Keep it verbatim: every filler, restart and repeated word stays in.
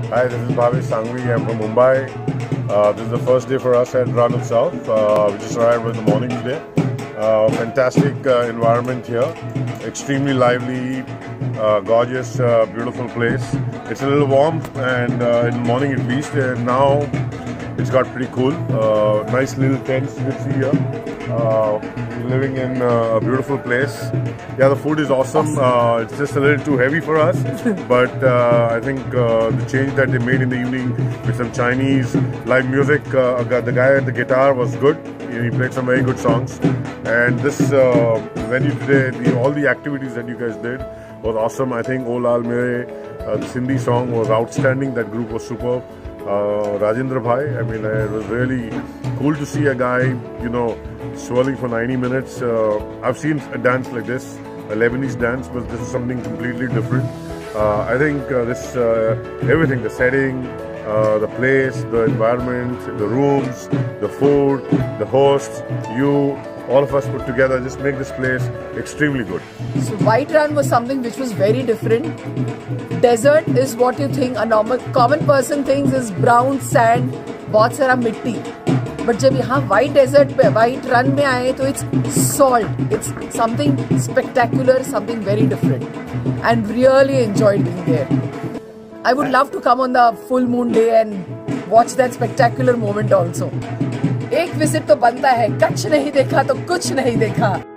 Hi, this is Bhavesh Sangvi. I'm from Mumbai. Uh, this is the first day for us at Ran Utsav. Uh, we just arrived in the morning today. Uh, fantastic uh, environment here. Extremely lively, uh, gorgeous, uh, beautiful place. It's a little warm, and uh, in the morning at least, and now it's got pretty cool. Uh, nice little tents you can see here. Uh, living in uh, a beautiful place. Yeah, the food is awesome. Uh, it's just a little too heavy for us, but uh, I think uh, the change that they made in the evening with some Chinese live music, uh, the guy at the guitar was good. He played some very good songs, and this uh, venue today, the, all the activities that you guys did was awesome. I think O Lal Mere, uh, the Sindhi song was outstanding. That group was superb. Uh, Rajendra Bhai, I mean, uh, it was really cool to see a guy, you know, swirling for ninety minutes. Uh, I've seen a dance like this, a Lebanese dance, but this is something completely different. Uh, I think uh, this, uh, everything, the setting, uh, the place, the environment, the rooms, the food, the hosts, you, all of us put together just make this place extremely good. So White Run was something which was very different. Desert is what you think a normal common person thinks is brown sand, बहुत सारा मिट्टी. But जब यहाँ White Desert पे White Run में आए तो it's salt. It's something spectacular, something very different, and really enjoyed being there. I would love to come on the full moon day and watch that spectacular moment also. एक visit तो बनता है. कच्छ नहीं देखा तो कुछ नहीं देखा.